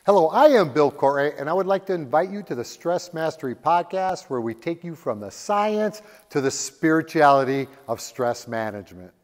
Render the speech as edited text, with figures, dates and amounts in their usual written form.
Hello, I am Bill Corey, and I would like to invite you to the Stress Mastery Podcast, where we take you from the science to the spirituality of stress management.